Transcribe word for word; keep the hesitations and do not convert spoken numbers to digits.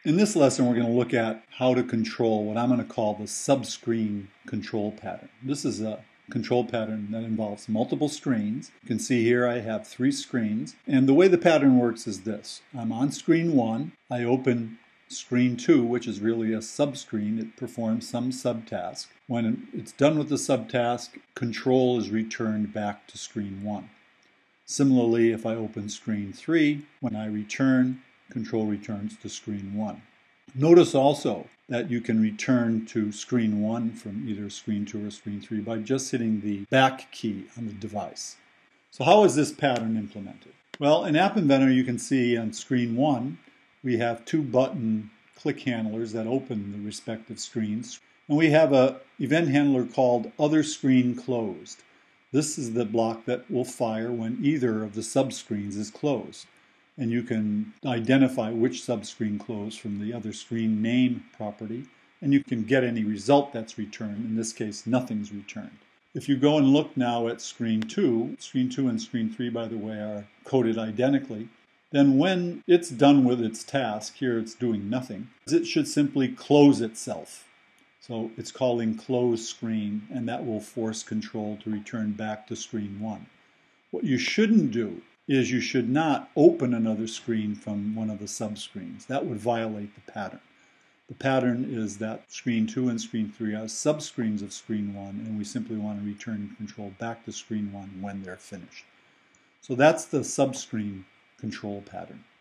In this lesson, we're going to look at how to control what I'm going to call the subscreen control pattern. This is a control pattern that involves multiple screens. You can see here I have three screens, and the way the pattern works is this. I'm on screen one, I open screen two, which is really a subscreen. It performs some subtask. When it's done with the subtask, control is returned back to screen one. Similarly, if I open screen three, when I return, control returns to screen one. Notice also that you can return to screen one from either screen two or screen three by just hitting the back key on the device. So how is this pattern implemented? Well, in App Inventor, you can see on screen one, we have two button click handlers that open the respective screens. And we have an event handler called Other Screen Closed. This is the block that will fire when either of the subscreens is closed. And you can identify which subscreen closed from the other screen name property, and you can get any result that's returned. In this case, nothing's returned. If you go and look now at screen two, screen two and screen three, by the way, are coded identically, then when it's done with its task, here it's doing nothing, it should simply close itself. So it's calling close screen, and that will force control to return back to screen one. What you shouldn't do is you should not open another screen from one of the subscreens. That would violate the pattern. The pattern is that screen two and screen three are subscreens of screen one, and we simply want to return control back to screen one when they're finished. So that's the subscreen control pattern.